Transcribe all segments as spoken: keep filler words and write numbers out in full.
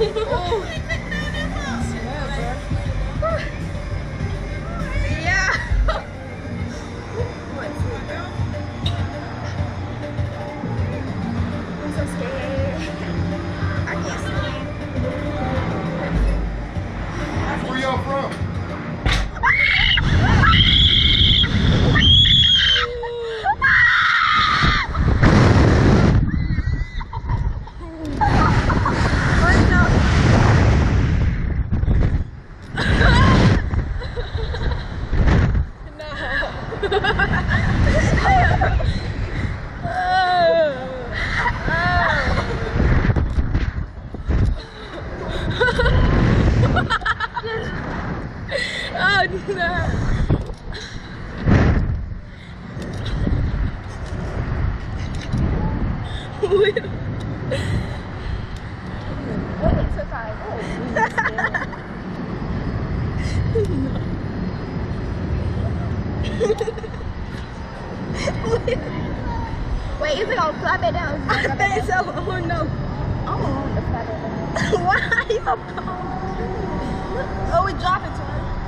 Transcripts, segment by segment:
Yeah. I'm so scared. I can't swim. Where y'all from? Oh no! What it took our Wait, is it gonna fly back down? I think so. Oh no! I don't want to fly back down. Why? Oh, we dropping to her.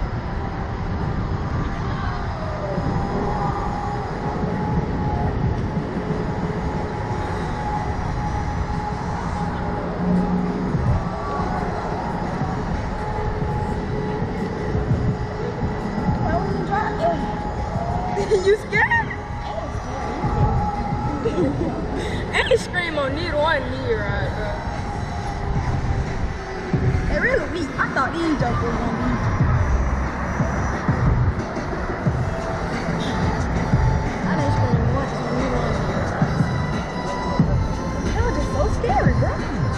You scared? Ain't scream on neither one neither, right, bro? They really weak. I thought these jokers were gonna be. I didn't scream once on neither one. They were just so scary, bro.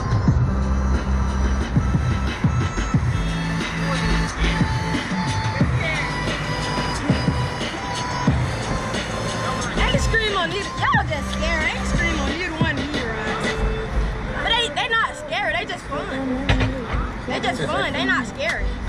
Y'all just scared. I ain't scream on neither one either, right? But they they not scary. They just fun. They just fun. They not scary.